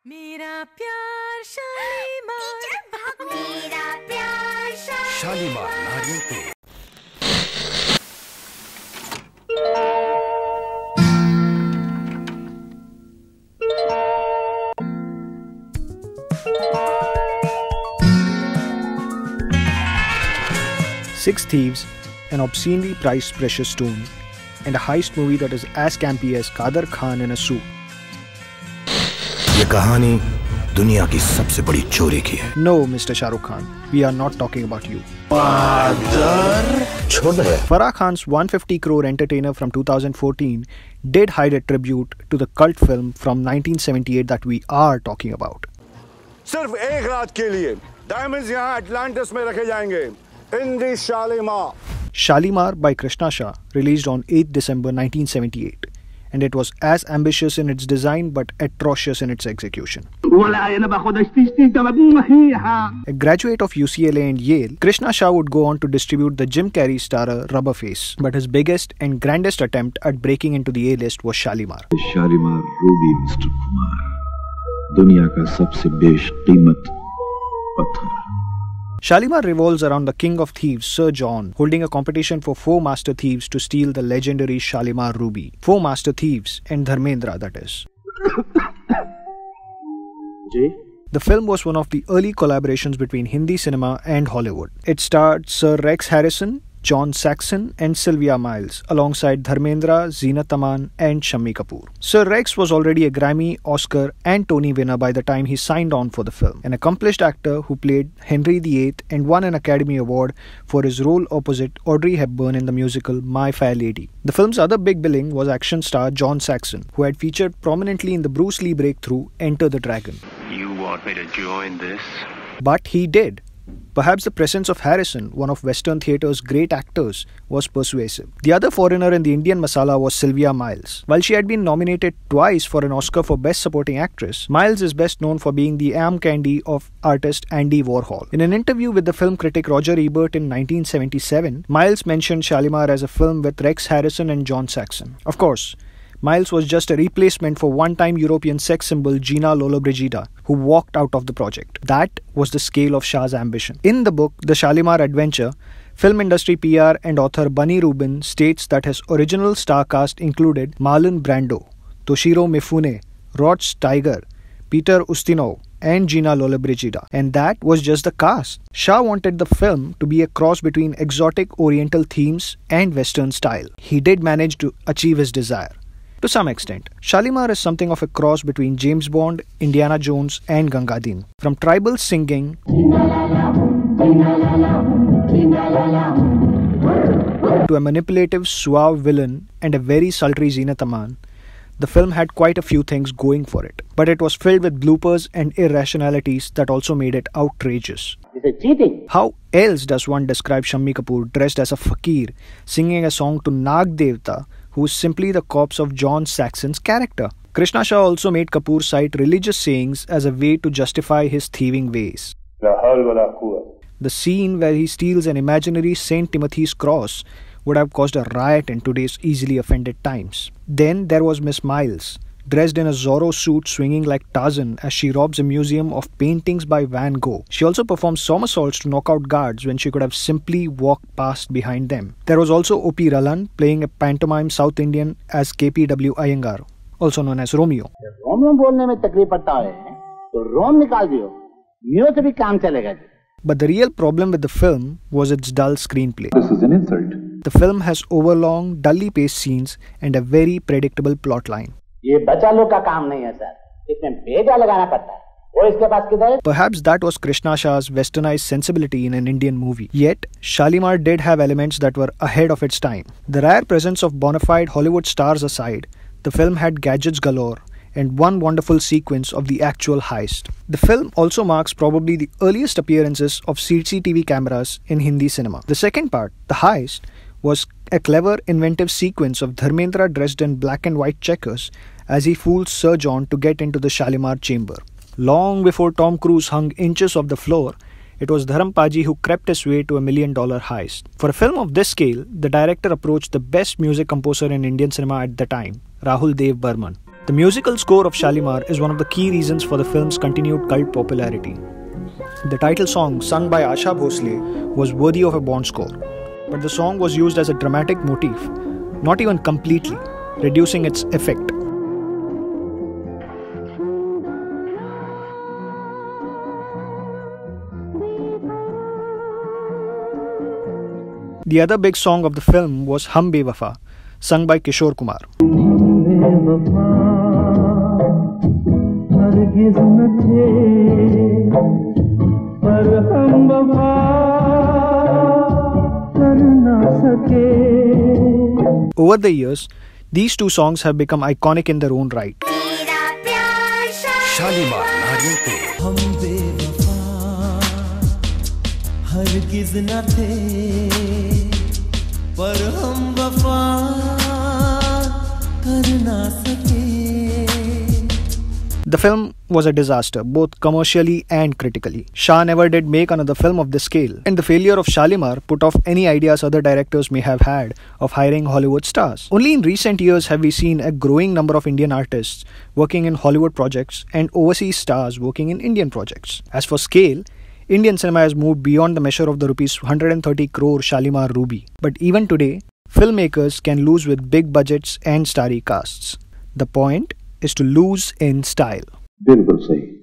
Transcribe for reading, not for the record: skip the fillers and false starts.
मेरा प्यार शालीमार, मेरा प्यार शालीमार नारियल तेल। Six Thieves, an obscenely priced precious stone, and a heist movie that is as campy as Kader Khan in a suit. ये कहानी दुनिया की सबसे बड़ी चोरी की है। No, Mr. Shah Rukh Khan, we are not talking about you. छोड़ दे। Farah Khan's 150 crore entertainer from 2014 did hide a tribute to the cult film from 1978 that we are talking about. सिर्फ एक रात के लिए डायमंड्स यहाँ Atlantis में रखे जाएंगे। In the Shalimar. Shalimar by Krishna Shah released on 8th December 1978, and it was as ambitious in its design but atrocious in its execution. A graduate of UCLA and Yale, Krishna Shah would go on to distribute the Jim Carrey starrer Rubberface, but his biggest and grandest attempt at breaking into the A-list was Shalimar. Shalimar Ruby, Mr. Kumar, दुनिया का सबसे बेशकीमत पत्थर. Shalimar revolves around the king of thieves, Sir John, holding a competition for 4 master thieves to steal the legendary Shalimar ruby. 4 master thieves, and Dharmendra, that is. The film was one of the early collaborations between Hindi cinema and Hollywood. It starred Sir Rex Harrison, John Saxon and Sylvia Miles, alongside Dharmendra, Zeenat, Aman and Shammi Kapoor. Sir Rex was already a Grammy, Oscar and Tony winner by the time he signed on for the film. An accomplished actor who played Henry VIII and won an Academy Award for his role opposite Audrey Hepburn in the musical My Fair Lady. The film's other big billing was action star John Saxon, who had featured prominently in the Bruce Lee breakthrough Enter the Dragon. You want me to join this? But he did. Perhaps the presence of Harrison, one of Western theatre's great actors, was persuasive. The other foreigner in the Indian masala was Sylvia Miles. While she had been nominated twice for an Oscar for Best Supporting Actress, Miles is best known for being the arm candy of artist Andy Warhol. In an interview with the film critic Roger Ebert in 1977, Miles mentioned Shalimar as a film with Rex Harrison and John Saxon. Of course, Miles was just a replacement for one-time European sex symbol Gina Lollobrigida, who walked out of the project. That was the scale of Shah's ambition. In the book, The Shalimar Adventure, film industry PR and author Bunny Rubin states that his original star cast included Marlon Brando, Toshiro Mifune, Rod Steiger, Peter Ustinov, and Gina Lollobrigida. And that was just the cast. Shah wanted the film to be a cross between exotic Oriental themes and Western style. He did manage to achieve his desire. To some extent, Shalimar is something of a cross between James Bond, Indiana Jones and Gangadin. From tribal singing to a manipulative, suave villain and a very sultry Zeenat Aman, the film had quite a few things going for it. But it was filled with bloopers and irrationalities that also made it outrageous. This is cheating. How else does one describe Shammi Kapoor dressed as a fakir singing a song to Nag Devta, who is simply the corpse of John Saxon's character? Krishna Shah also made Kapoor cite religious sayings as a way to justify his thieving ways. The scene where he steals an imaginary St. Timothy's cross would have caused a riot in today's easily offended times. Then there was Miss Miles, dressed in a Zorro suit swinging like Tarzan as she robs a museum of paintings by Van Gogh. She also performed somersaults to knock out guards when she could have simply walked past behind them. There was also O.P. Ralan playing a pantomime South Indian as K.P.W. Iyengar, also known as Romeo. But the real problem with the film was its dull screenplay. This is an insult. The film has overlong, dully paced scenes and a very predictable plotline. Perhaps that was Krishna Shah's westernized sensibility in an Indian movie. Yet, Shalimar did have elements that were ahead of its time. The rare presence of bona fide Hollywood stars aside, the film had gadgets galore and one wonderful sequence of the actual heist. The film also marks probably the earliest appearances of CCTV cameras in Hindi cinema. The second part, the heist, was a clever, inventive sequence of Dharmendra dressed in black and white checkers as he fools Sir John to get into the Shalimar chamber. Long before Tom Cruise hung inches off the floor, it was Dharampaji who crept his way to $1 million heist. For a film of this scale, the director approached the best music composer in Indian cinema at the time, RD Burman. The musical score of Shalimar is one of the key reasons for the film's continued cult popularity. The title song, sung by Asha Bhosle, was worthy of a Bond score, but the song was used as a dramatic motif, not even completely, reducing its effect. The other big song of the film was Hum Bewafa, sung by Kishore Kumar. Over the years, these two songs have become iconic in their own right. Shalimar नारियों पे हम बेवफा हरगिज़ न थे पर हम वफा कर ना सके. The film was a disaster, both commercially and critically. Shah never did make another film of this scale, and the failure of Shalimar put off any ideas other directors may have had of hiring Hollywood stars. Only in recent years have we seen a growing number of Indian artists working in Hollywood projects and overseas stars working in Indian projects. As for scale, Indian cinema has moved beyond the measure of the rupees 130 crore Shalimar Ruby. But even today, filmmakers can lose with big budgets and starry casts. The point is to lose in style. बिल्कुल सही.